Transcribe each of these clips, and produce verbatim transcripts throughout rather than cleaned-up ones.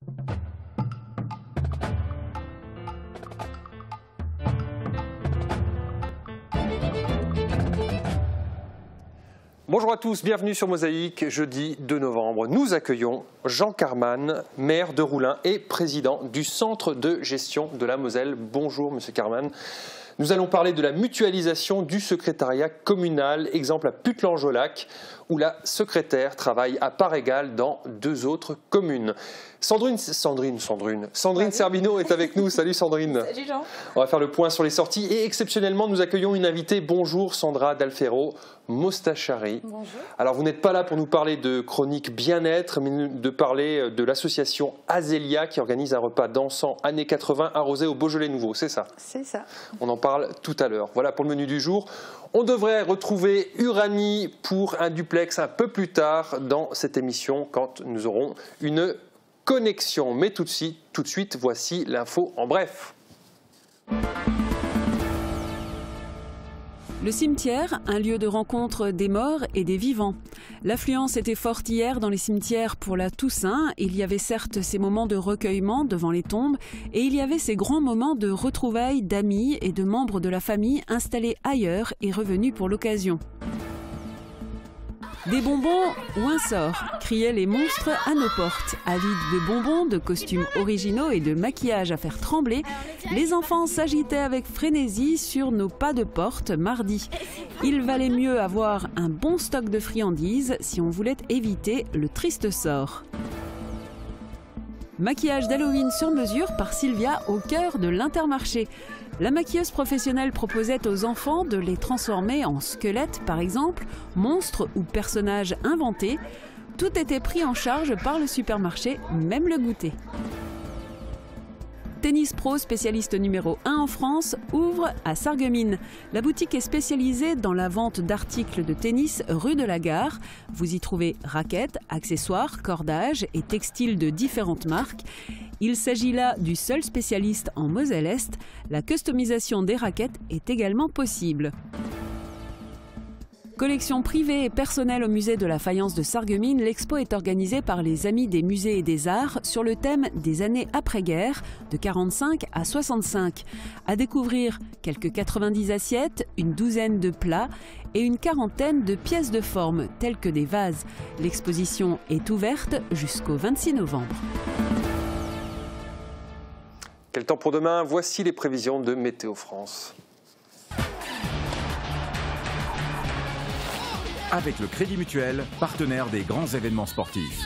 Bonjour à tous, bienvenue sur Mosaïque. Jeudi deux novembre, nous accueillons Jean Carman, maire de Roulin et président du Centre de gestion de la Moselle. Bonjour Monsieur Carman. Nous allons parler de la mutualisation du secrétariat communal, exemple à Putelange-au-Lac, où la secrétaire travaille à part égale dans deux autres communes. Sandrine, Sandrine, Sandrine, Sandrine Serbino est avec nous. Salut Sandrine. Salut Jean. On va faire le point sur les sorties et exceptionnellement nous accueillons une invitée. Bonjour Sandra Dalfero Mostachari. Bonjour. Alors vous n'êtes pas là pour nous parler de chronique bien-être, mais de parler de l'association Azélia qui organise un repas dansant années quatre-vingt arrosé au Beaujolais nouveau, c'est ça? C'est ça. On en parle tout à l'heure. Voilà pour le menu du jour. On devrait retrouver Uranie pour un duplex un peu plus tard dans cette émission quand nous aurons une connexion. Mais tout de suite, tout de suite voici l'info en bref. Le cimetière, un lieu de rencontre des morts et des vivants. L'affluence était forte hier dans les cimetières pour la Toussaint. Il y avait certes ces moments de recueillement devant les tombes et il y avait ces grands moments de retrouvailles d'amis et de membres de la famille installés ailleurs et revenus pour l'occasion. Des bonbons ou un sort, criaient les monstres à nos portes. Avides de bonbons, de costumes originaux et de maquillage à faire trembler, les enfants s'agitaient avec frénésie sur nos pas de porte mardi. Il valait mieux avoir un bon stock de friandises si on voulait éviter le triste sort. Maquillage d'Halloween sur mesure par Sylvia au cœur de l'Intermarché. La maquilleuse professionnelle proposait aux enfants de les transformer en squelettes, par exemple, monstres ou personnages inventés. Tout était pris en charge par le supermarché, même le goûter. Tennis Pro, spécialiste numéro un en France, ouvre à Sarreguemines. La boutique est spécialisée dans la vente d'articles de tennis rue de la Gare. Vous y trouvez raquettes, accessoires, cordages et textiles de différentes marques. Il s'agit là du seul spécialiste en Moselle-Est. La customisation des raquettes est également possible. Collection privée et personnelle au musée de la faïence de Sarreguemines, l'expo est organisée par les Amis des musées et des arts sur le thème des années après-guerre, de quarante-cinq à soixante-cinq. À découvrir quelques quatre-vingt-dix assiettes, une douzaine de plats et une quarantaine de pièces de forme, telles que des vases. L'exposition est ouverte jusqu'au vingt-six novembre. Quel temps pour demain? Voici les prévisions de Météo France. Avec le Crédit Mutuel, partenaire des grands événements sportifs.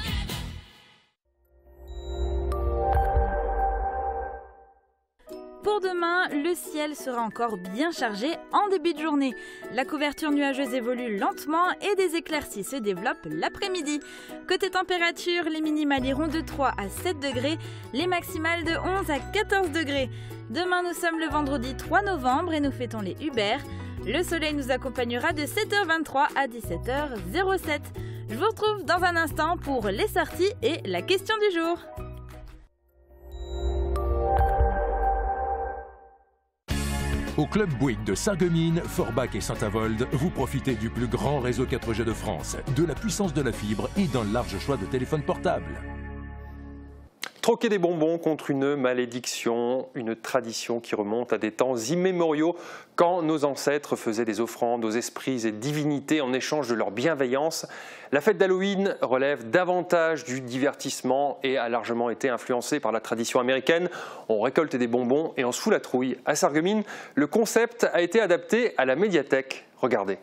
Pour demain, le ciel sera encore bien chargé en début de journée. La couverture nuageuse évolue lentement et des éclaircies se développent l'après-midi. Côté température, les minimales iront de trois à sept degrés, les maximales de onze à quatorze degrés. Demain, nous sommes le vendredi trois novembre et nous fêtons les Hubert. Le soleil nous accompagnera de sept heures vingt-trois à dix-sept heures zéro sept. Je vous retrouve dans un instant pour les sorties et la question du jour. Au Club Bouygues de Sarreguemines, Forbach et Saint-Avold, vous profitez du plus grand réseau quatre G de France, de la puissance de la fibre et d'un large choix de téléphones portables. Troquer des bonbons contre une malédiction, une tradition qui remonte à des temps immémoriaux quand nos ancêtres faisaient des offrandes aux esprits et divinités en échange de leur bienveillance. La fête d'Halloween relève davantage du divertissement et a largement été influencée par la tradition américaine. On récolte des bonbons et on se fout la trouille. À Sarreguemines, le concept a été adapté à la médiathèque. Regardez.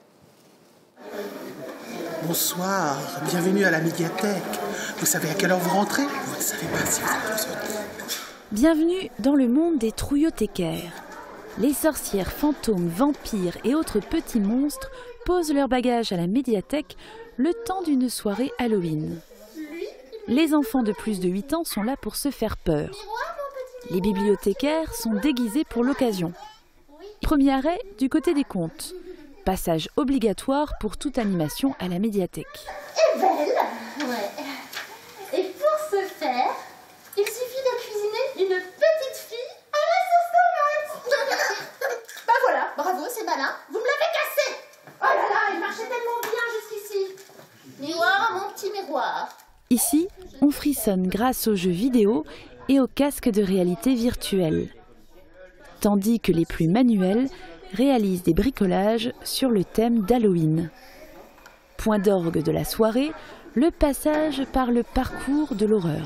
Bonsoir, bienvenue à la médiathèque. Vous savez à quelle heure vous rentrez? Vous ne savez pas si vous êtes besoin. Bienvenue dans le monde des trouillothécaires. Les sorcières, fantômes, vampires et autres petits monstres posent leurs bagages à la médiathèque le temps d'une soirée Halloween. Les enfants de plus de huit ans sont là pour se faire peur. Les bibliothécaires sont déguisés pour l'occasion. Premier arrêt du côté des contes. Passage obligatoire pour toute animation à la médiathèque. Et belle, ouais. Et pour ce faire, il suffit de cuisiner une petite fille à la sauce tomate. Bah voilà, bravo, c'est malin. Vous me l'avez cassé. Oh là là, il marchait tellement bien jusqu'ici. Miroir, mon petit miroir. Ici, on frissonne grâce aux jeux vidéo et aux casques de réalité virtuelle. Tandis que les plus manuels réalisent des bricolages sur le thème d'Halloween. Point d'orgue de la soirée, le passage par le parcours de l'horreur.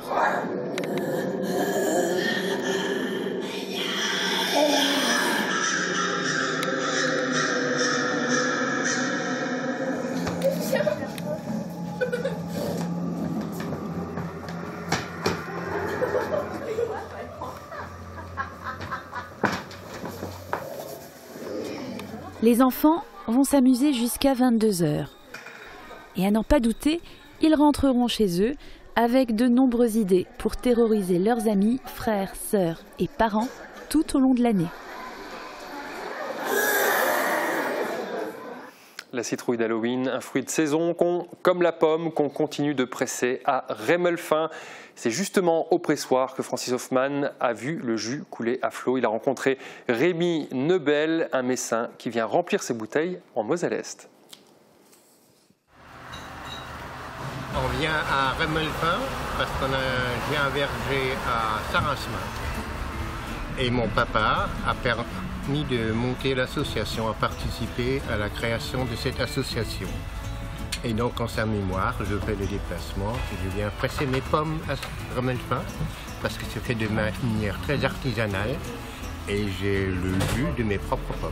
Les enfants vont s'amuser jusqu'à vingt-deux heures. Et à n'en pas douter, ils rentreront chez eux avec de nombreuses idées pour terroriser leurs amis, frères, sœurs et parents tout au long de l'année. La citrouille d'Halloween, un fruit de saison qu'on, comme la pomme qu'on continue de presser à Rémelfin. C'est justement au pressoir que Francis Hoffman a vu le jus couler à flot. Il a rencontré Rémi Nebel, un messin qui vient remplir ses bouteilles en Moselle-Est. On vient à Rémelfin parce qu'on a j'ai un verger à Sarasmin. Et mon papa a permis de monter l'association, a participé à la création de cette association. Et donc en sa mémoire, je fais le déplacement et je viens presser mes pommes à Rémelfin parce que c'est fait de manière très artisanale et j'ai le jus de mes propres pommes.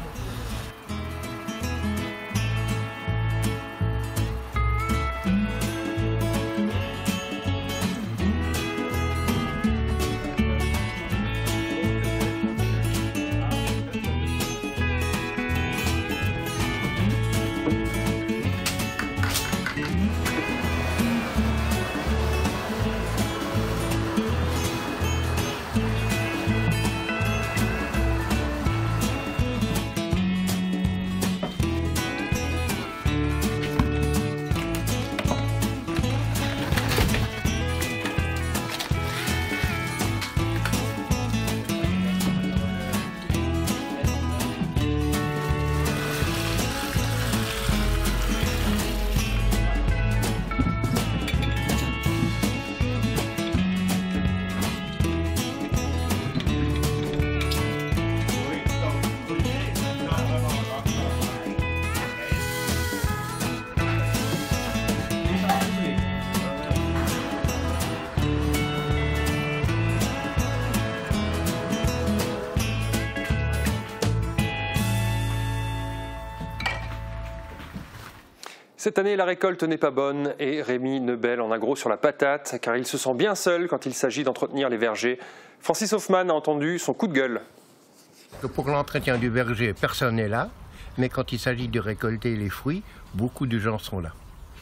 Cette année, la récolte n'est pas bonne et Rémi Nebel en a gros sur la patate car il se sent bien seul quand il s'agit d'entretenir les vergers. Francis Hoffman a entendu son coup de gueule. Pour l'entretien du verger, personne n'est là, mais quand il s'agit de récolter les fruits, beaucoup de gens sont là.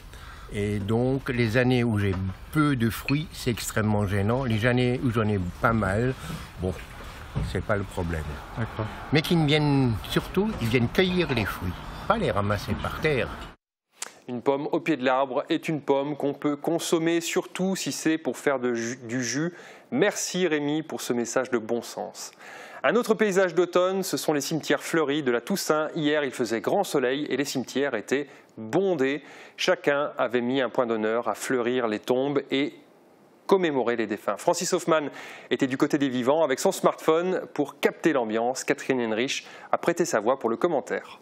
Et donc, les années où j'ai peu de fruits, c'est extrêmement gênant. Les années où j'en ai pas mal, bon, c'est pas le problème. D'accord. Mais qu'ils viennent surtout, ils viennent cueillir les fruits, pas les ramasser par terre. Une pomme au pied de l'arbre est une pomme qu'on peut consommer, surtout si c'est pour faire de jus, du jus. Merci Rémi pour ce message de bon sens. Un autre paysage d'automne, ce sont les cimetières fleuris de la Toussaint. Hier, il faisait grand soleil et les cimetières étaient bondés. Chacun avait mis un point d'honneur à fleurir les tombes et commémorer les défunts. Francis Hoffman était du côté des vivants avec son smartphone pour capter l'ambiance. Catherine Henrich a prêté sa voix pour le commentaire.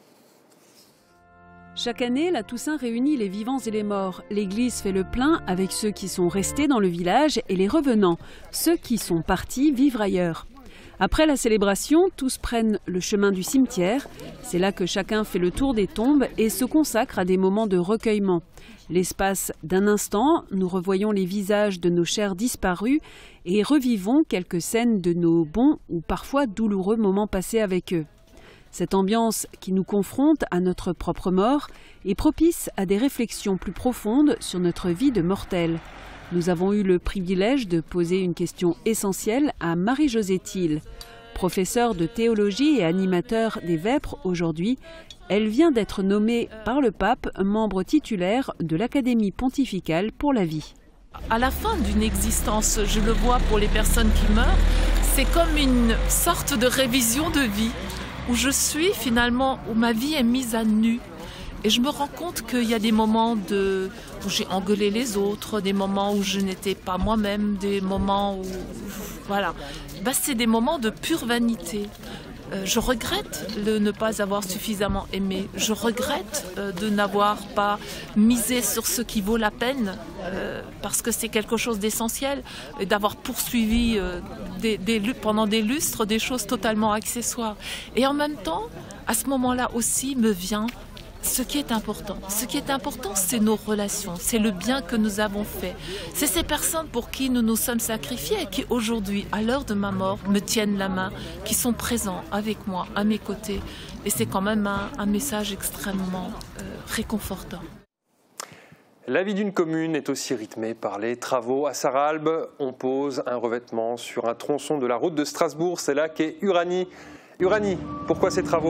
Chaque année, la Toussaint réunit les vivants et les morts. L'église fait le plein avec ceux qui sont restés dans le village et les revenants, ceux qui sont partis vivre ailleurs. Après la célébration, tous prennent le chemin du cimetière. C'est là que chacun fait le tour des tombes et se consacre à des moments de recueillement. L'espace d'un instant, nous revoyons les visages de nos chers disparus et revivons quelques scènes de nos bons ou parfois douloureux moments passés avec eux. Cette ambiance qui nous confronte à notre propre mort est propice à des réflexions plus profondes sur notre vie de mortel. Nous avons eu le privilège de poser une question essentielle à Marie-Josée Thiel. Professeure de théologie et animateur des Vêpres aujourd'hui, elle vient d'être nommée par le pape membre titulaire de l'Académie pontificale pour la vie. À la fin d'une existence, je le vois pour les personnes qui meurent, c'est comme une sorte de révision de vie, où je suis finalement, où ma vie est mise à nu. Et je me rends compte qu'il y a des moments de, où j'ai engueulé les autres, des moments où je n'étais pas moi-même, des moments où... Voilà. Ben, c'est des moments de pure vanité. Euh, je regrette de ne pas avoir suffisamment aimé. Je regrette euh, de n'avoir pas misé sur ce qui vaut la peine, euh, parce que c'est quelque chose d'essentiel, et d'avoir poursuivi euh, des, des, pendant des lustres des choses totalement accessoires. Et en même temps, à ce moment-là aussi me vient ce qui est important. Ce qui est important, c'est nos relations, c'est le bien que nous avons fait. C'est ces personnes pour qui nous nous sommes sacrifiés et qui aujourd'hui, à l'heure de ma mort, me tiennent la main, qui sont présents avec moi, à mes côtés. Et c'est quand même un, un message extrêmement euh, réconfortant. La vie d'une commune est aussi rythmée par les travaux. À Sarralbe, on pose un revêtement sur un tronçon de la route de Strasbourg. C'est là qu'est Uranie. Uranie, pourquoi ces travaux ?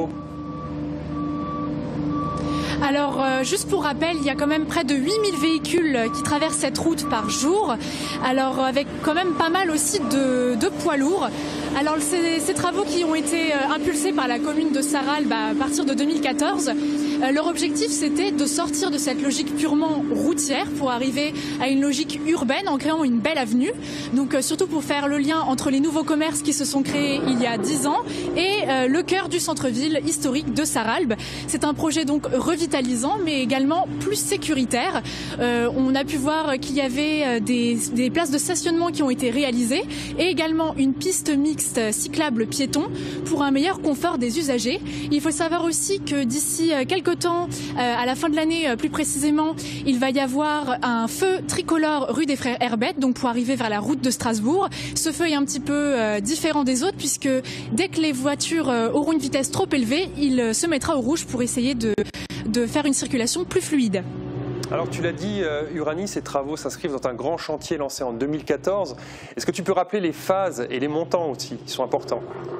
Alors, euh, juste pour rappel, il y a quand même près de huit mille véhicules qui traversent cette route par jour. Alors, avec quand même pas mal aussi de, de poids lourds. Alors, ces, ces travaux qui ont été euh, impulsés par la commune de Sarralbe bah, à partir de deux mille quatorze, euh, leur objectif, c'était de sortir de cette logique purement routière pour arriver à une logique urbaine en créant une belle avenue. Donc, euh, surtout pour faire le lien entre les nouveaux commerces qui se sont créés il y a dix ans et euh, le cœur du centre-ville historique de Sarralbe. C'est un projet donc revitalisant, mais également plus sécuritaire. Euh, on a pu voir qu'il y avait des, des places de stationnement qui ont été réalisées et également une piste mixte cyclable piéton pour un meilleur confort des usagers. Il faut savoir aussi que d'ici quelques temps, euh, à la fin de l'année plus précisément, il va y avoir un feu tricolore rue des Frères Herbette, donc pour arriver vers la route de Strasbourg. Ce feu est un petit peu euh, différent des autres puisque dès que les voitures euh, auront une vitesse trop élevée, il euh, se mettra au rouge pour essayer de de faire une circulation plus fluide. Alors tu l'as dit, euh, Uranie, ces travaux s'inscrivent dans un grand chantier lancé en deux mille quatorze. Est-ce que tu peux rappeler les phases et les montants aussi qui sont importants ?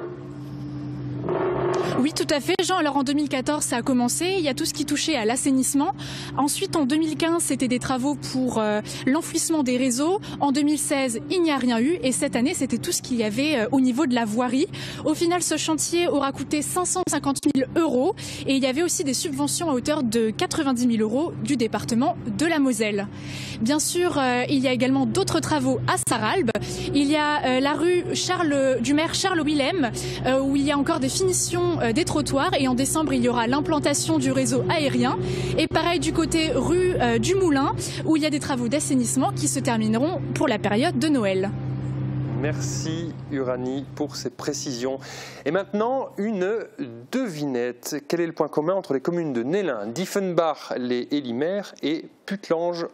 Oui, tout à fait, Jean. Alors en deux mille quatorze, ça a commencé. Il y a tout ce qui touchait à l'assainissement. Ensuite, en deux mille quinze, c'était des travaux pour euh, l'enfouissement des réseaux. En deux mille seize, il n'y a rien eu. Et cette année, c'était tout ce qu'il y avait euh, au niveau de la voirie. Au final, ce chantier aura coûté cinq cent cinquante mille euros. Et il y avait aussi des subventions à hauteur de quatre-vingt-dix mille euros du département de la Moselle. Bien sûr, euh, il y a également d'autres travaux à Sarralbe. Il y a euh, la rue Charles, du maire Charles Willem, euh, où il y a encore des finitions euh, des trottoirs. Et en décembre, il y aura l'implantation du réseau aérien. Et pareil du côté rue euh, du Moulin, où il y a des travaux d'assainissement qui se termineront pour la période de Noël. Merci Uranie pour ces précisions. Et maintenant, une devinette. Quel est le point commun entre les communes de Nélin, Dieffenbach-les-Hélimers et Putelange-au-Lac ?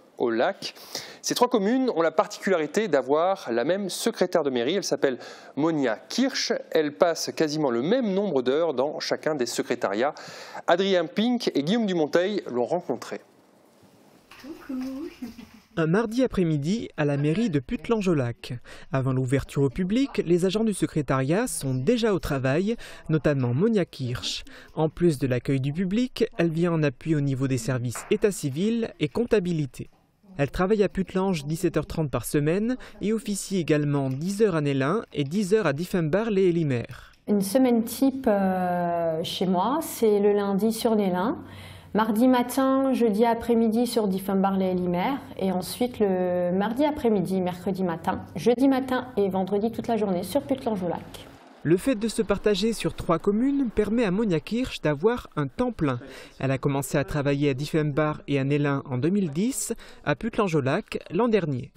Ces trois communes ont la particularité d'avoir la même secrétaire de mairie. Elle s'appelle Monia Kirsch. Elle passe quasiment le même nombre d'heures dans chacun des secrétariats. Adrien Pink et Guillaume Dumonteil l'ont rencontré. Coucou. Un mardi après-midi à la mairie de Putelange-au-Lac. Avant l'ouverture au public, les agents du secrétariat sont déjà au travail, notamment Monia Kirsch. En plus de l'accueil du public, elle vient en appui au niveau des services état civil et comptabilité. Elle travaille à Putelange dix-sept heures trente par semaine et officie également dix heures à Nélin et dix heures à Dieffenbach-les-Hélimers. Une semaine type euh, chez moi, c'est le lundi sur Nélin. Mardi matin, jeudi après-midi sur Dieffenbach-les-Hélimers et ensuite le mardi après-midi, mercredi matin, jeudi matin et vendredi toute la journée sur Putelange-au-Lac. Le fait de se partager sur trois communes permet à Monia Kirsch d'avoir un temps plein. Elle a commencé à travailler à Dieffenbach et à Nélin en deux mille dix, à Putelange-au-Lac l'an dernier.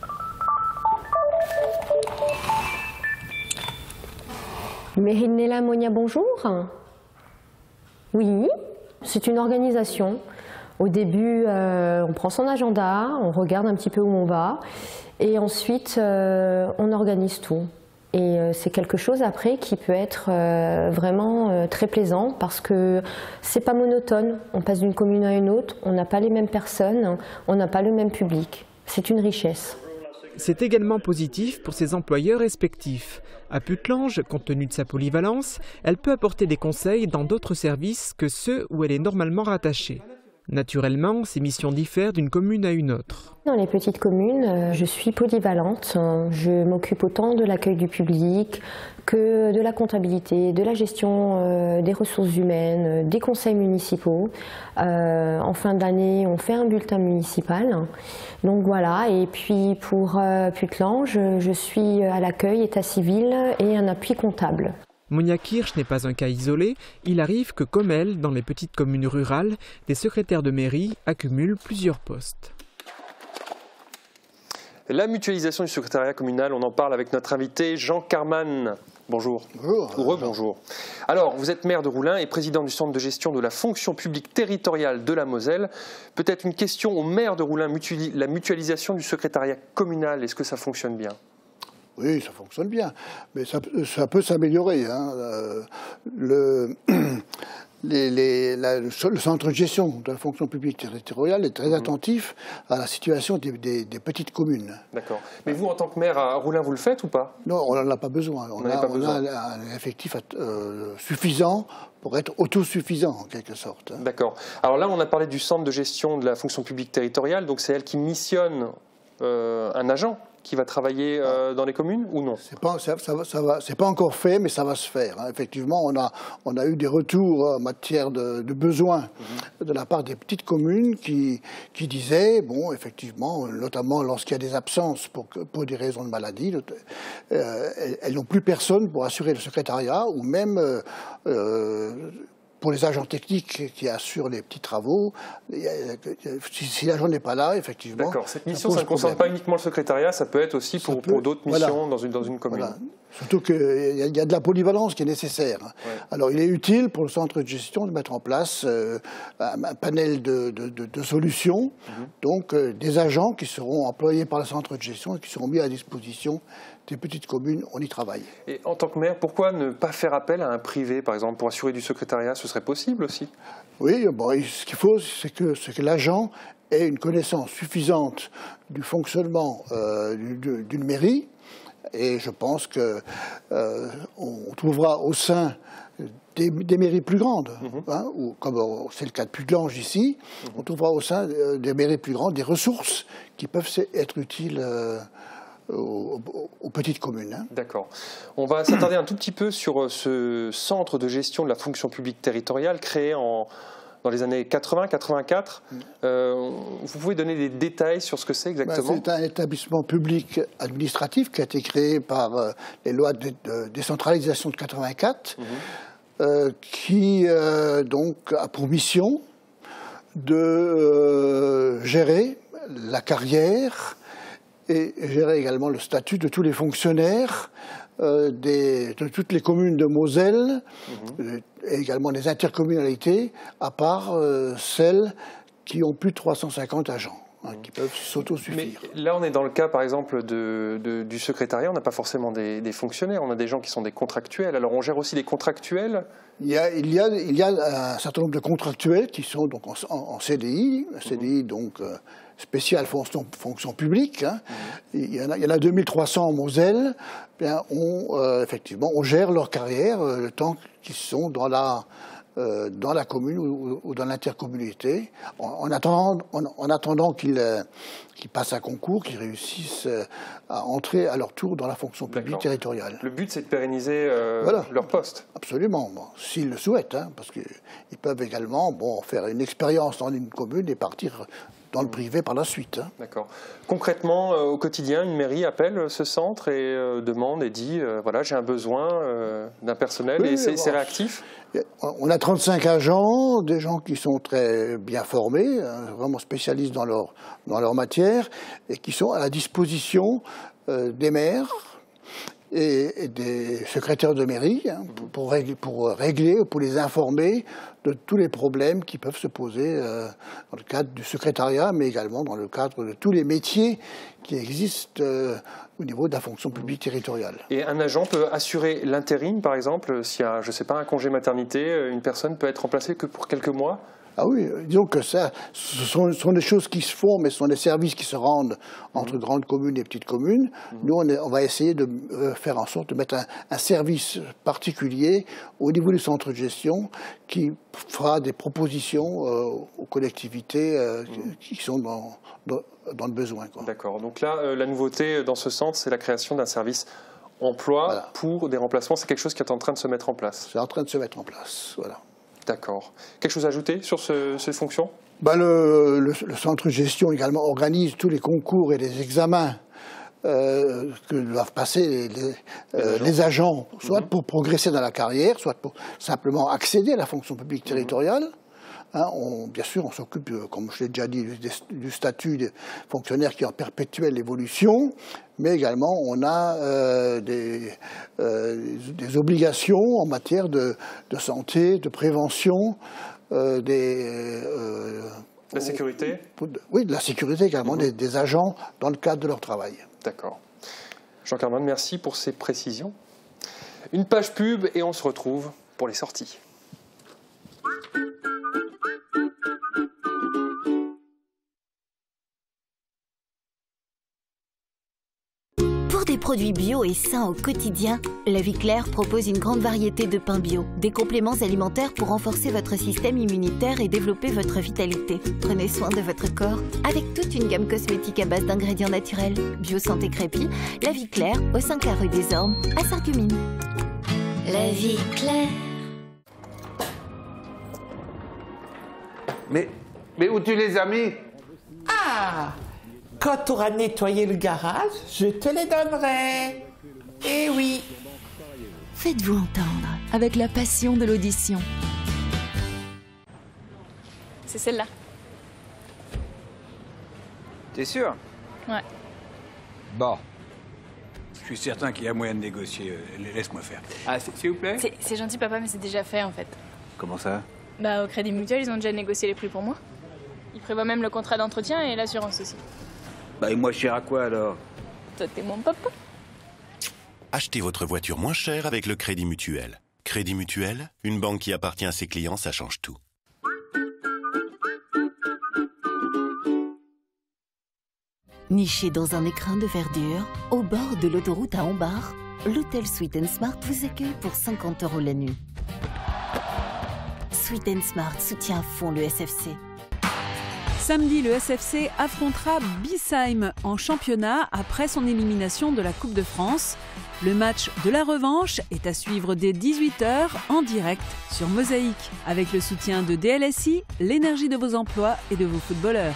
Mairie de Nélin, Monia, bonjour. Oui. C'est une organisation. Au début, euh, on prend son agenda, on regarde un petit peu où on va et ensuite euh, on organise tout. Et euh, c'est quelque chose après qui peut être euh, vraiment euh, très plaisant parce que c'est pas monotone. On passe d'une commune à une autre, on n'a pas les mêmes personnes, on n'a pas le même public. C'est une richesse. C'est également positif pour ses employeurs respectifs. À Putelange, compte tenu de sa polyvalence, elle peut apporter des conseils dans d'autres services que ceux où elle est normalement rattachée. Naturellement, ces missions diffèrent d'une commune à une autre. Dans les petites communes, je suis polyvalente. Je m'occupe autant de l'accueil du public que de la comptabilité, de la gestion des ressources humaines, des conseils municipaux. Euh, en fin d'année, on fait un bulletin municipal. Donc voilà, et puis pour euh, Putelange, je suis à l'accueil, état civil et un appui comptable. Monia Kirsch n'est pas un cas isolé. Il arrive que, comme elle, dans les petites communes rurales, des secrétaires de mairie accumulent plusieurs postes. La mutualisation du secrétariat communal, on en parle avec notre invité Jean Carman. Bonjour. Bonjour. Ou rebonjour. Alors, vous êtes maire de Roulin et président du centre de gestion de la fonction publique territoriale de la Moselle. Peut-être une question au maire de Roulin, la mutualisation du secrétariat communal, est-ce que ça fonctionne bien ? Oui, ça fonctionne bien, mais ça, ça peut s'améliorer. Hein. Euh, le, les, les, la, le centre de gestion de la fonction publique territoriale est très mmh. attentif à la situation des, des, des petites communes. D'accord. Mais vous, en tant que maire à Roulin, vous le faites ou pas? Non, on n'en a pas besoin. On, on, a, pas on besoin. a un effectif euh, suffisant pour être autosuffisant, en quelque sorte. Hein. D'accord. Alors là, on a parlé du centre de gestion de la fonction publique territoriale, donc c'est elle qui missionne euh, un agent qui va travailler euh, dans les communes ou non? C'est pas, ça, ça, ça va, c'est pas encore fait, mais ça va se faire. Hein. Effectivement, on a, on a eu des retours en matière de, de besoins mmh. de la part des petites communes qui, qui disaient, bon, effectivement, notamment lorsqu'il y a des absences pour, pour des raisons de maladie, euh, elles, elles n'ont plus personne pour assurer le secrétariat ou même euh, euh, pour les agents techniques qui assurent les petits travaux, si, si l'agent n'est pas là, effectivement... D'accord, cette mission, ça, ça ne concerne pas uniquement le secrétariat, ça peut être aussi pour, pour d'autres missions voilà. dans, une, dans une commune. Voilà. Surtout qu'il y, y a de la polyvalence qui est nécessaire. Ouais. Alors il est utile pour le centre de gestion de mettre en place euh, un, un panel de, de, de, de solutions, mm-hmm. donc euh, des agents qui seront employés par le centre de gestion et qui seront mis à disposition des petites communes, on y travaille. Et en tant que maire, pourquoi ne pas faire appel à un privé, par exemple, pour assurer du secrétariat? Ce serait possible aussi? Oui, bon, ce qu'il faut, c'est que, que l'agent ait une connaissance suffisante du fonctionnement euh, d'une mairie, et je pense qu'on euh, trouvera au sein des, des mairies plus grandes, mmh. hein, ou, comme c'est le cas de Putelange ici, mmh. on trouvera au sein des mairies plus grandes des ressources qui peuvent être utiles euh, Aux, aux petites communes. Hein. D'accord. On va s'attarder un tout petit peu sur ce centre de gestion de la fonction publique territoriale créé en, dans les années quatre-vingt quatre-vingt-quatre. Mm. Euh, vous pouvez donner des détails sur ce que c'est exactement? Ben, c'est un établissement public administratif qui a été créé par euh, les lois de, de décentralisation de quatre-vingt-quatre, mm-hmm. euh, qui euh, donc a pour mission de euh, gérer la carrière et gérer également le statut de tous les fonctionnaires euh, des, de toutes les communes de Moselle, mmh. et également des intercommunalités, à part euh, celles qui ont plus de trois cent cinquante agents, hein, mmh. qui peuvent s'autosuffire. Mais là, on est dans le cas, par exemple, de, de, du secrétariat, on n'a pas forcément des, des fonctionnaires, on a des gens qui sont des contractuels. Alors, on gère aussi des contractuels? Il y a, il y a, il y a un certain nombre de contractuels qui sont donc en, en, en C D I, mmh. C D I donc... Euh, spécial fonction, fonction publique, hein. mmh. il, y en a, il y en a deux mille trois cents en Moselle, bien, on, euh, effectivement, on gère leur carrière euh, le temps qu'ils sont dans la, euh, dans la commune ou, ou dans l'intercommunalité, en, en attendant, en, en attendant qu'ils euh, qu'ils passent un concours, qu'ils réussissent euh, à entrer à leur tour dans la fonction publique territoriale. Le but, c'est de pérenniser euh, voilà. leur poste. Absolument, bon, s'ils le souhaitent, hein, parce qu'ils peuvent également bon, faire une expérience dans une commune et partir dans le privé par la suite. Hein. D'accord. Concrètement, euh, au quotidien, une mairie appelle ce centre et euh, demande et dit euh, voilà, j'ai un besoin euh, d'un personnel, oui, et c'est bon, réactif? On a trente-cinq agents, des gens qui sont très bien formés, hein, vraiment spécialistes dans leur, dans leur matière, et qui sont à la disposition euh, des maires et, et des secrétaires de mairie, hein, pour, pour, régler, pour régler, pour les informer de tous les problèmes qui peuvent se poser euh, dans le cadre du secrétariat, mais également dans le cadre de tous les métiers qui existent euh, au niveau de la fonction publique territoriale. Et un agent peut assurer l'intérim, par exemple, s'il y a, je sais pas, un congé maternité, une personne peut être remplacée que pour quelques mois? Ah oui, disons que ça, ce sont, ce sont des choses qui se font, mais ce sont des services qui se rendent entre mmh. grandes communes et petites communes. Mmh. Nous, on, est, on va essayer de euh, faire en sorte de mettre un, un service particulier au niveau du centre de gestion qui fera des propositions euh, aux collectivités euh, mmh. qui sont dans, dans, dans le besoin. D'accord. Donc là, euh, la nouveauté dans ce centre, c'est la création d'un service emploi voilà. pour des remplacements. C'est quelque chose qui est en train de se mettre en place. C'est en train de se mettre en place, voilà. D'accord. Quelque chose à ajouter sur ce, ces fonctions? ben le, le, le centre de gestion également organise tous les concours et les examens euh, que doivent passer les, les, euh, les agents, soit mmh. pour progresser dans la carrière, soit pour simplement accéder à la fonction publique territoriale. Mmh. Hein, on, bien sûr, on s'occupe, comme je l'ai déjà dit, du, du statut des fonctionnaires qui est en perpétuelle évolution, mais également on a euh, des, euh, des obligations en matière de, de santé, de prévention, euh, des... Euh, la sécurité pour, pour, Oui, de la sécurité également, mmh. des, des agents dans le cadre de leur travail. D'accord. Jean Carman, merci pour ces précisions. Une page pub et on se retrouve pour les sorties. Pour des produits bio et sains au quotidien, La Vie Claire propose une grande variété de pains bio, des compléments alimentaires pour renforcer votre système immunitaire et développer votre vitalité. Prenez soin de votre corps avec toute une gamme cosmétique à base d'ingrédients naturels. Bio Santé Crépy, La Vie Claire, au cinq rue des Ormes, à Sarreguemines. La Vie Claire. Mais, mais où tu les as mis? Ah! Quand tu auras nettoyé le garage, je te les donnerai. Eh oui. Faites-vous entendre avec la passion de l'audition. C'est celle-là. T'es sûr? Ouais. Bon. Je suis certain qu'il y a moyen de négocier. Laisse-moi faire. Ah, s'il vous plaît? C'est gentil, papa, mais c'est déjà fait, en fait. Comment ça? Bah, au Crédit Mutuel, ils ont déjà négocié les prix pour moi. Ils prévoient même le contrat d'entretien et l'assurance aussi. Bah, et moi, je sers à quoi, alors? Toi, t'es mon papa. Achetez votre voiture moins chère avec le Crédit Mutuel. Crédit Mutuel, une banque qui appartient à ses clients, ça change tout. Niché dans un écrin de verdure, au bord de l'autoroute à Hombar, l'hôtel Sweet and Smart vous accueille pour cinquante euros la nuit. Sweet and Smart soutient à fond le S F C. Samedi, le S F C affrontera Biesheim en championnat après son élimination de la Coupe de France. Le match de la revanche est à suivre dès dix-huit heures en direct sur Mosaïque, avec le soutien de D L S I, l'énergie de vos emplois et de vos footballeurs.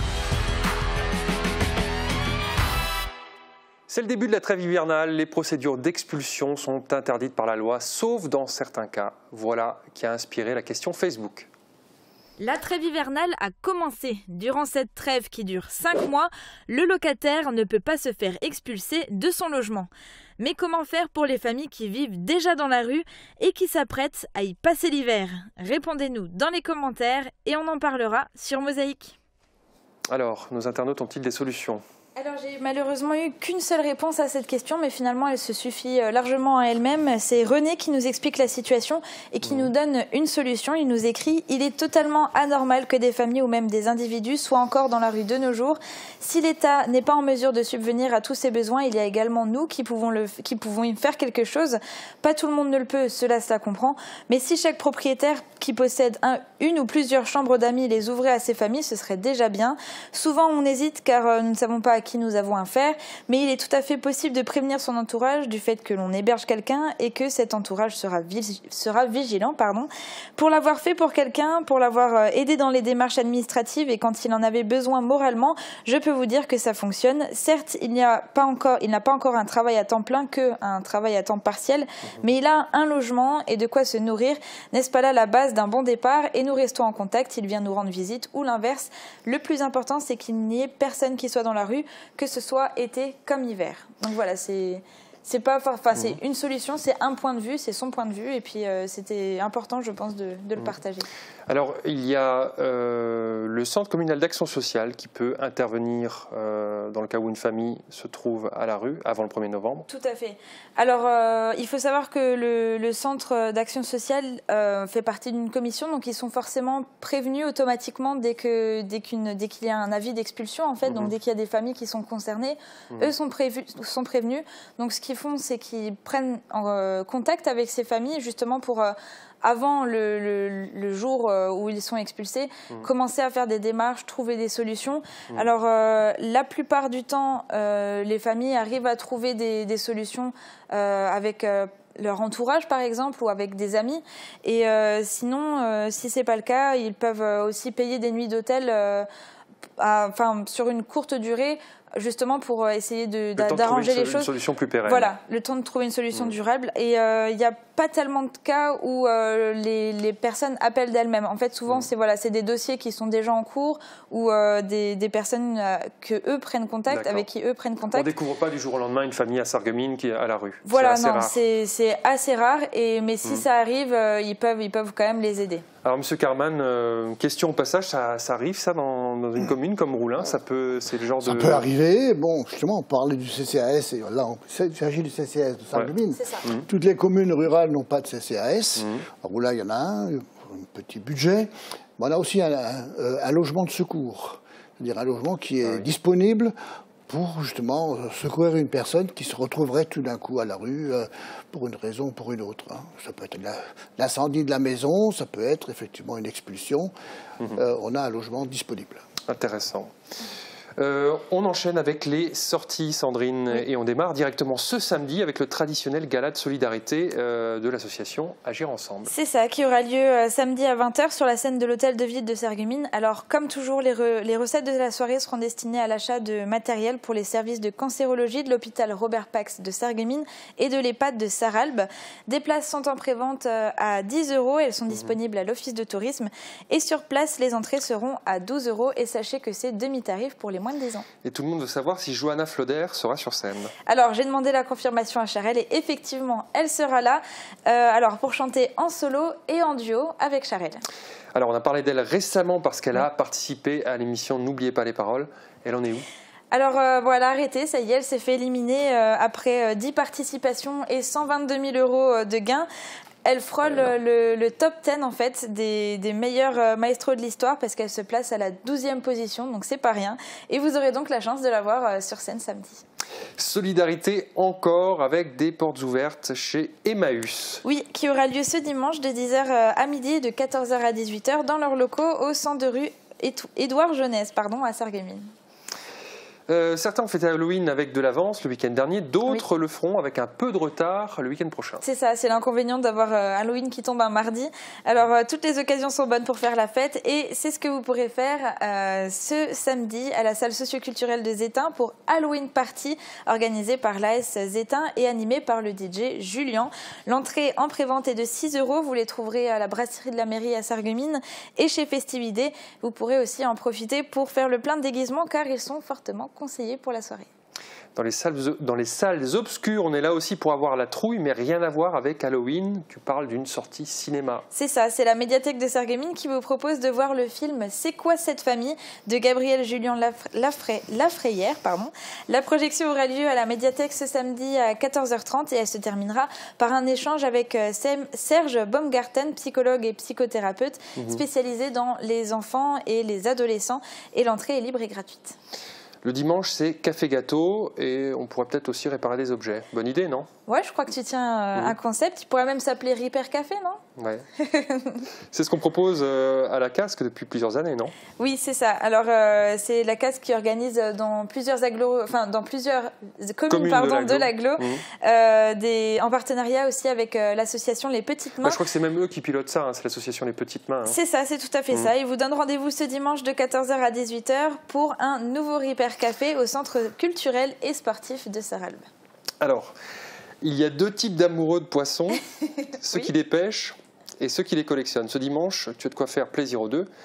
C'est le début de la trêve hivernale. Les procédures d'expulsion sont interdites par la loi, sauf dans certains cas. Voilà qui a inspiré la question Facebook. La trêve hivernale a commencé. Durant cette trêve qui dure cinq mois, le locataire ne peut pas se faire expulser de son logement. Mais comment faire pour les familles qui vivent déjà dans la rue et qui s'apprêtent à y passer l'hiver? Répondez-nous dans les commentaires et on en parlera sur Mosaïque. Alors, nos internautes ont-ils des solutions ? Alors j'ai malheureusement eu qu'une seule réponse à cette question, mais finalement elle se suffit largement à elle-même. C'est René qui nous explique la situation et qui mmh. nous donne une solution. Il nous écrit « Il est totalement anormal que des familles ou même des individus soient encore dans la rue de nos jours. Si l'État n'est pas en mesure de subvenir à tous ses besoins, il y a également nous qui pouvons, le, qui pouvons y faire quelque chose. Pas tout le monde ne le peut, cela cela comprend. Mais si chaque propriétaire qui possède un, une ou plusieurs chambres d'amis les ouvrait à ses familles, ce serait déjà bien. Souvent on hésite car nous ne savons pas à qui nous avons affaire, mais il est tout à fait possible de prévenir son entourage du fait que l'on héberge quelqu'un et que cet entourage sera, vi- sera vigilant. Pardon. Pour l'avoir fait pour quelqu'un, pour l'avoir aidé dans les démarches administratives et quand il en avait besoin moralement, je peux vous dire que ça fonctionne. Certes, il n'y a pas encore, il n'a pas encore un travail à temps plein qu'un travail à temps partiel, mais il a un logement et de quoi se nourrir. N'est-ce pas là la base d'un bon départ? Et nous restons en contact, il vient nous rendre visite ou l'inverse. Le plus important, c'est qu'il n'y ait personne qui soit dans la rue, que ce soit été comme hiver. Donc voilà, c'est C'est pas, enfin, c'est Mmh. une solution, c'est un point de vue, c'est son point de vue, et puis euh, c'était important, je pense, de, de le Mmh. partager. Alors, il y a euh, le Centre communal d'action sociale qui peut intervenir euh, dans le cas où une famille se trouve à la rue avant le premier novembre. Tout à fait. Alors, euh, il faut savoir que le, le Centre d'action sociale euh, fait partie d'une commission, donc ils sont forcément prévenus automatiquement dès que, dès qu'une, dès qu'il y a un avis d'expulsion, en fait. Mmh. Donc, dès qu'il y a des familles qui sont concernées, Mmh. eux sont, prévus, sont prévenus. Donc, ce qu'ils font, c'est qu'ils prennent en, euh, contact avec ces familles, justement pour... Euh, avant le, le, le jour où ils sont expulsés, mmh. commencer à faire des démarches, trouver des solutions. Mmh. Alors, euh, la plupart du temps, euh, les familles arrivent à trouver des, des solutions euh, avec euh, leur entourage, par exemple, ou avec des amis. Et euh, sinon, euh, si ce n'est pas le cas, ils peuvent aussi payer des nuits d'hôtel euh, à, enfin, sur une courte durée, justement pour essayer de, d'arranger les choses. Une solution plus pérenne. Voilà, le temps de trouver une solution mmh. durable. Et il euh, n'y a pas tellement de cas où euh, les, les personnes appellent d'elles-mêmes. En fait, souvent, mmh. c'est voilà, c'est des dossiers qui sont déjà en cours ou euh, des, des personnes euh, que eux prennent contact, D'accord. avec qui eux prennent contact. On ne découvre pas du jour au lendemain une famille à Sarreguemines qui est à la rue. Voilà, c'est non, c'est, c'est assez rare. Et, mais si mmh. ça arrive, euh, ils, peuvent, ils peuvent quand même les aider. Alors, Monsieur Carman, euh, question au passage, ça, ça arrive ça dans, dans une commune comme Roulin, ça peut, c'est le genre ça de. Ça peut arriver. Bon, justement, on parlait du C C A S et là, il s'agit du C C A S de Sarreguemines. Ouais. C'est ça. Mmh. Toutes les communes rurales n'ont pas de C C A S. Mmh. À Roulin, il y en a un, un petit budget. Mais on a aussi un, un, un logement de secours, c'est-à-dire un logement qui est ah oui. disponible pour justement secourir une personne qui se retrouverait tout d'un coup à la rue euh, pour une raison ou pour une autre. Hein. Ça peut être la, l'incendie de la maison, ça peut être effectivement une expulsion. Mmh. Euh, on a un logement disponible. Intéressant. Euh, on enchaîne avec les sorties, Sandrine, oui. et on démarre directement ce samedi avec le traditionnel gala de solidarité euh, de l'association Agir Ensemble. C'est ça, qui aura lieu euh, samedi à vingt heures sur la scène de l'hôtel de ville de Sarreguemines. Alors, comme toujours, les, re les recettes de la soirée seront destinées à l'achat de matériel pour les services de cancérologie de l'hôpital Robert Pax de Sarreguemines et de l'EHPAD de Sarralbe. Des places sont en prévente euh, à dix euros, elles sont mmh. disponibles à l'office de tourisme. Et sur place, les entrées seront à douze euros. Et sachez que c'est demi-tarif pour les moins de dix ans. Et tout le monde veut savoir si Johanna Floder sera sur scène. Alors, j'ai demandé la confirmation à Charelle et effectivement, elle sera là. Euh, alors, pour chanter en solo et en duo avec Charelle. Alors, on a parlé d'elle récemment parce qu'elle a participé à l'émission N'oubliez pas les paroles. Elle en est où ? Alors, euh, bon, elle a arrêté, ça y est, elle s'est fait éliminer euh, après euh, dix participations et cent vingt-deux mille euros de gains. Elle frôle le, le top dix en fait des, des meilleurs maestros de l'histoire parce qu'elle se place à la douzième position, donc c'est pas rien. Et vous aurez donc la chance de la voir sur scène samedi. Solidarité encore avec des portes ouvertes chez Emmaüs. Oui, qui aura lieu ce dimanche de dix heures à midi et de quatorze heures à dix-huit heures dans leurs locaux au centre de rue Édouard Jeunesse, pardon, à Sarreguemines. Euh, certains ont fêté Halloween avec de l'avance le week-end dernier, d'autres oui. le feront avec un peu de retard le week-end prochain. C'est ça, c'est l'inconvénient d'avoir euh, Halloween qui tombe un mardi. Alors, euh, toutes les occasions sont bonnes pour faire la fête et c'est ce que vous pourrez faire euh, ce samedi à la salle socioculturelle de Zétain pour Halloween Party, organisée par l'A S Zétain et animée par le D J Julien. L'entrée en prévente est de six euros, vous les trouverez à la brasserie de la mairie à Sarreguemines et chez Festividé. Vous pourrez aussi en profiter pour faire le plein de déguisements car ils sont fortement conseillé pour la soirée. Dans les, salles, dans les salles obscures, on est là aussi pour avoir la trouille, mais rien à voir avec Halloween. Tu parles d'une sortie cinéma. C'est ça, c'est la médiathèque de Sarreguemines qui vous propose de voir le film « C'est quoi cette famille ?» de Gabriel Julien Lafrayère. Pardon. La projection aura lieu à la médiathèque ce samedi à quatorze heures trente et elle se terminera par un échange avec Serge Baumgarten, psychologue et psychothérapeute mmh. spécialisé dans les enfants et les adolescents. Et l'entrée est libre et gratuite. Le dimanche, c'est café gâteau et on pourrait peut-être aussi réparer des objets. Bonne idée, non ? Ouais, je crois que tu tiens euh, mmh. un concept. Il pourrait même s'appeler Repair Café, non ? Ouais. C'est ce qu'on propose euh, à la Casque depuis plusieurs années, non ? Oui, c'est ça. Alors, euh, c'est la Casque qui organise dans plusieurs agglo... enfin, dans plusieurs communes, communes pardon, de l'agglo, mmh. euh, des... en partenariat aussi avec euh, l'association Les Petites Mains. Bah, je crois que c'est même eux qui pilotent ça, hein. C'est l'association Les Petites Mains. Hein. C'est ça, c'est tout à fait mmh. ça. Ils vous donnent rendez-vous ce dimanche de quatorze heures à dix-huit heures pour un nouveau Repair Café au centre culturel et sportif de Sarralbe. Alors, il y a deux types d'amoureux de poissons, ceux oui. qui les pêchent et ceux qui les collectionnent. Ce dimanche, tu as de quoi faire plaisir aux deux,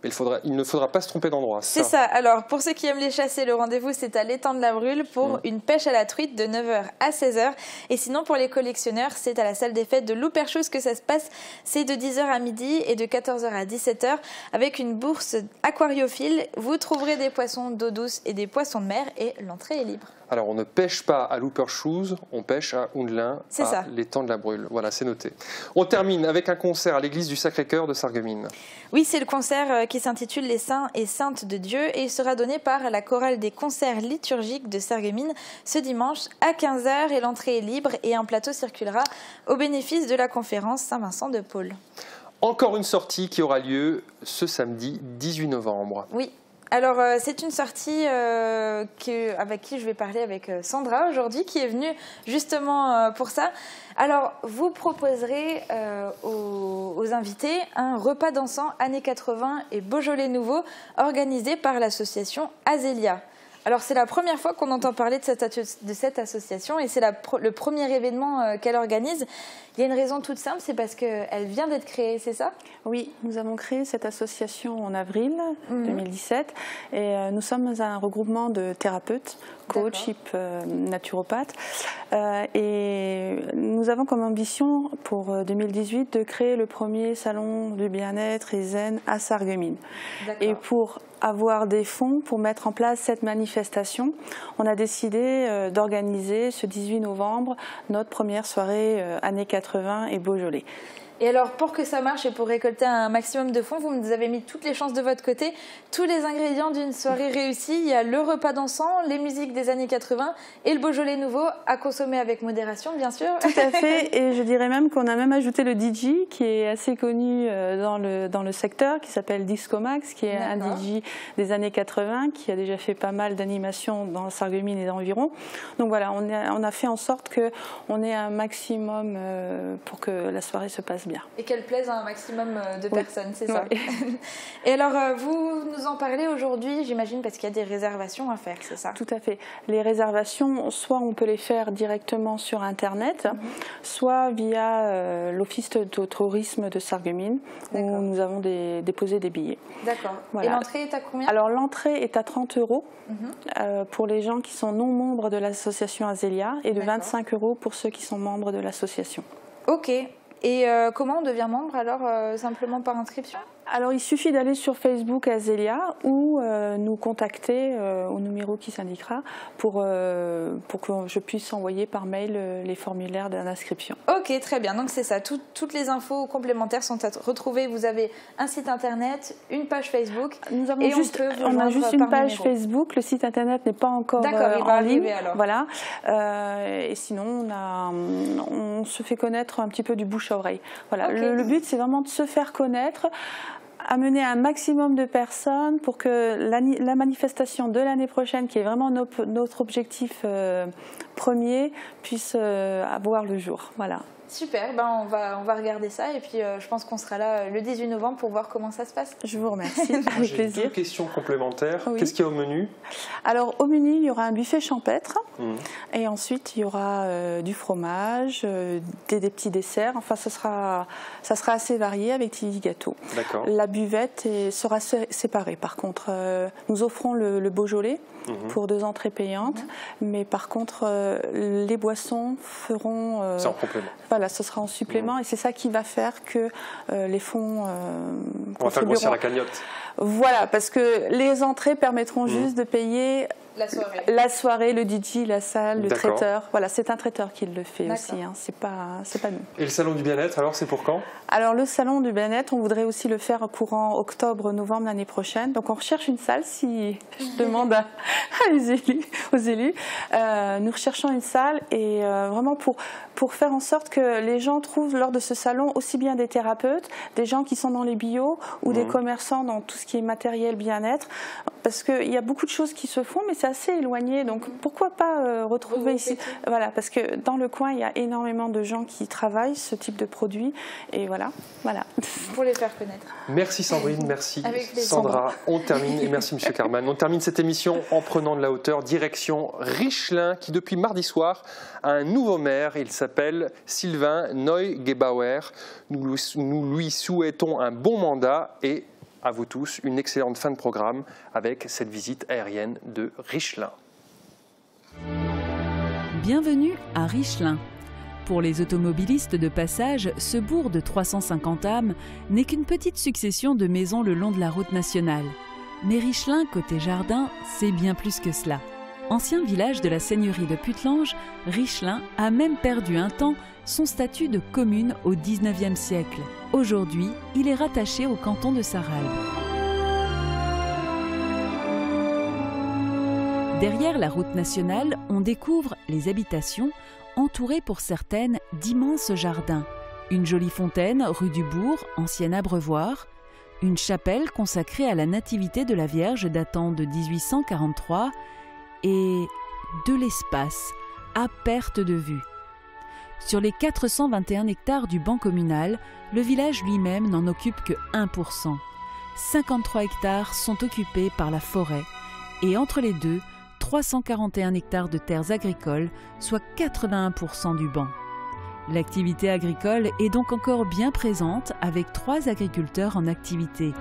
Mais il, faudra, il ne faudra pas se tromper d'endroit. C'est ça. Alors, pour ceux qui aiment les chasser, le rendez-vous, c'est à l'étang de la Brûle pour mmh. une pêche à la truite de neuf heures à seize heures. Et sinon, pour les collectionneurs, c'est à la salle des fêtes de Louperchouse que ça se passe. C'est de dix heures à midi et de quatorze heures à dix-sept heures avec une bourse aquariophile. Vous trouverez des poissons d'eau douce et des poissons de mer et l'entrée est libre. Alors, on ne pêche pas à Louperchouse, on pêche à Houndelin, à l'étang de la Brûle. Voilà, c'est noté. On termine avec un concert à l'église du Sacré-Cœur de Sarreguemines. Oui, c'est le concert qui s'intitule Les Saints et Saintes de Dieu et il sera donné par la chorale des concerts liturgiques de Sarreguemines ce dimanche à quinze heures et l'entrée est libre et un plateau circulera au bénéfice de la conférence Saint-Vincent de Paul. Encore une sortie qui aura lieu ce samedi dix-huit novembre. Oui. Alors, euh, c'est une sortie euh, que, avec qui je vais parler avec euh, Sandra aujourd'hui, qui est venue justement euh, pour ça. Alors, vous proposerez euh, aux, aux invités un repas dansant années quatre-vingts et Beaujolais nouveau organisé par l'association Azélia. Alors, c'est la première fois qu'on entend parler de cette, de cette association et c'est la, le premier événement euh, qu'elle organise. Il y a une raison toute simple, c'est parce qu'elle vient d'être créée, c'est ça? Oui, nous avons créé cette association en avril mmh. deux mille dix-sept et euh, nous sommes un regroupement de thérapeutes, coachs, euh, naturopathes euh, et nous avons comme ambition pour deux mille dix-huit de créer le premier salon du bien-être et zen à Sarreguemines. Et pour avoir des fonds pour mettre en place cette manifestation, on a décidé euh, d'organiser ce dix-huit novembre notre première soirée euh, années quatre-vingts et Beaujolais. Et alors, pour que ça marche et pour récolter un maximum de fonds, vous nous avez mis toutes les chances de votre côté. Tous les ingrédients d'une soirée réussie, il y a le repas dansant, les musiques des années quatre-vingts et le Beaujolais nouveau à consommer avec modération, bien sûr. Tout à fait, et je dirais même qu'on a même ajouté le D J qui est assez connu dans le, dans le secteur, qui s'appelle Disco Max, qui est un D J des années quatre-vingts, qui a déjà fait pas mal d'animations dans Sarreguemines et environ. Donc voilà, on a, on a fait en sorte qu'on ait un maximum pour que la soirée se passe bien. Et qu'elle plaise à un maximum de oui. personnes, c'est ça. Oui. Et alors, vous nous en parlez aujourd'hui, j'imagine, parce qu'il y a des réservations à faire, c'est ça? Tout à fait. Les réservations, soit on peut les faire directement sur Internet, mm-hmm. soit via euh, l'Office de tourisme de Sarreguemines, où nous avons des, déposé des billets. D'accord. Voilà. Et l'entrée est à combien? Alors, l'entrée est à trente euros mm-hmm. euh, pour les gens qui sont non membres de l'association Azélia et de vingt-cinq euros pour ceux qui sont membres de l'association. Ok. Et euh, comment on devient membre alors, euh, simplement par inscription? Alors, il suffit d'aller sur Facebook Azélia ou euh, nous contacter euh, au numéro qui s'indiquera pour, euh, pour que je puisse envoyer par mail euh, les formulaires d'inscription. Ok, très bien. Donc, c'est ça. Tout, toutes les infos complémentaires sont à retrouver. Vous avez un site internet, une page Facebook. Nous avons et juste, on, peut on a juste une page numéro. Facebook. Le site internet n'est pas encore euh, il en va ligne. Alors. Voilà. Euh, et sinon, on, a, on se fait connaître un petit peu du bouche à oreille. Voilà. Okay. Le, le but, c'est vraiment de se faire connaître, amener un maximum de personnes pour que la, la manifestation de l'année prochaine, qui est vraiment notre, notre objectif euh, premier, puisse euh, avoir le jour. Voilà. Super, ben on, va, on va regarder ça et puis euh, je pense qu'on sera là le dix-huit novembre pour voir comment ça se passe. Je vous remercie, avec J'ai plaisir. Deux questions complémentaires. Oui. Qu'est-ce qu'il y a au menu? Alors au menu, il y aura un buffet champêtre mmh. et ensuite il y aura euh, du fromage, euh, des, des petits desserts. Enfin, ça sera, ça sera assez varié avec des gâteaux. D'accord. La buvette est, sera séparée. Par contre, euh, nous offrons le, le Beaujolais mmh. pour deux entrées payantes, mmh. mais par contre, euh, les boissons feront... Euh, c'est en complément. Voilà, ce sera en supplément mmh. et c'est ça qui va faire que euh, les fonds euh, on va faire grossir la cagnotte. Voilà, parce que les entrées permettront mmh. juste de payer la soirée. la soirée, le D J, la salle, le traiteur. Voilà, c'est un traiteur qui le fait aussi, hein. c'est pas, c'est pas nous. Et le salon du bien-être, alors c'est pour quand? Alors le salon du bien-être, on voudrait aussi le faire courant octobre-novembre l'année prochaine. Donc on recherche une salle, si je demande à, à les élus, aux élus. Euh, nous recherchons une salle et euh, vraiment pour, pour faire en sorte que les gens trouvent lors de ce salon aussi bien des thérapeutes, des gens qui sont dans les bio ou mmh. des commerçants dans tout ce qui est matériel bien-être. Parce qu'il y a beaucoup de choses qui se font, mais c'est assez éloigné. Donc pourquoi pas euh, retrouver ici? Voilà, parce que dans le coin, il y a énormément de gens qui travaillent ce type de produit. Et voilà, voilà. Pour les faire connaître. Merci Sandrine, merci Sandra. On termine, et merci Monsieur Carman. On termine cette émission en prenant de la hauteur, direction Richelin, qui depuis mardi soir a un nouveau maire. Il s'appelle Sylvain Neugebauer. Nous, nous lui souhaitons un bon mandat et à vous tous une excellente fin de programme avec cette visite aérienne de Richelin. Bienvenue à Richelin. Pour les automobilistes de passage, ce bourg de trois cent cinquante âmes n'est qu'une petite succession de maisons le long de la route nationale. Mais Richelin, côté jardin, c'est bien plus que cela. Ancien village de la seigneurie de Putelange, Richelin a même perdu un temps son statut de commune au dix-neuvième siècle. Aujourd'hui, il est rattaché au canton de Sarralbe. Derrière la route nationale, on découvre les habitations, entourées pour certaines d'immenses jardins. Une jolie fontaine rue du Bourg, ancien abreuvoir. Une chapelle consacrée à la nativité de la Vierge datant de mille huit cent quarante-trois. Et de l'espace, à perte de vue. Sur les quatre cent vingt et un hectares du ban communal, le village lui-même n'en occupe que un pour cent. cinquante-trois hectares sont occupés par la forêt. Et entre les deux, trois cent quarante et un hectares de terres agricoles, soit quatre-vingt-un pour cent du ban. L'activité agricole est donc encore bien présente avec trois agriculteurs en activité.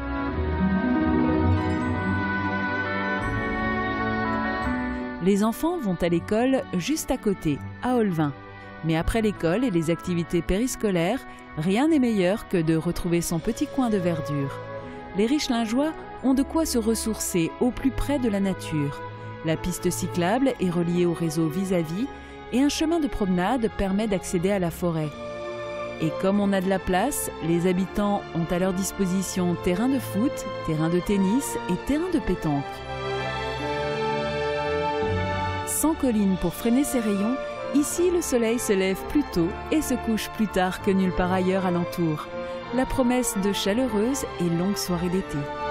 Les enfants vont à l'école juste à côté, à Olvin. Mais après l'école et les activités périscolaires, rien n'est meilleur que de retrouver son petit coin de verdure. Les Richelingeois ont de quoi se ressourcer au plus près de la nature. La piste cyclable est reliée au réseau vis-à-vis et un chemin de promenade permet d'accéder à la forêt. Et comme on a de la place, les habitants ont à leur disposition terrain de foot, terrain de tennis et terrain de pétanque. Sans colline pour freiner ses rayons, ici le soleil se lève plus tôt et se couche plus tard que nulle part ailleurs alentour. La promesse de chaleureuses et longues soirées d'été.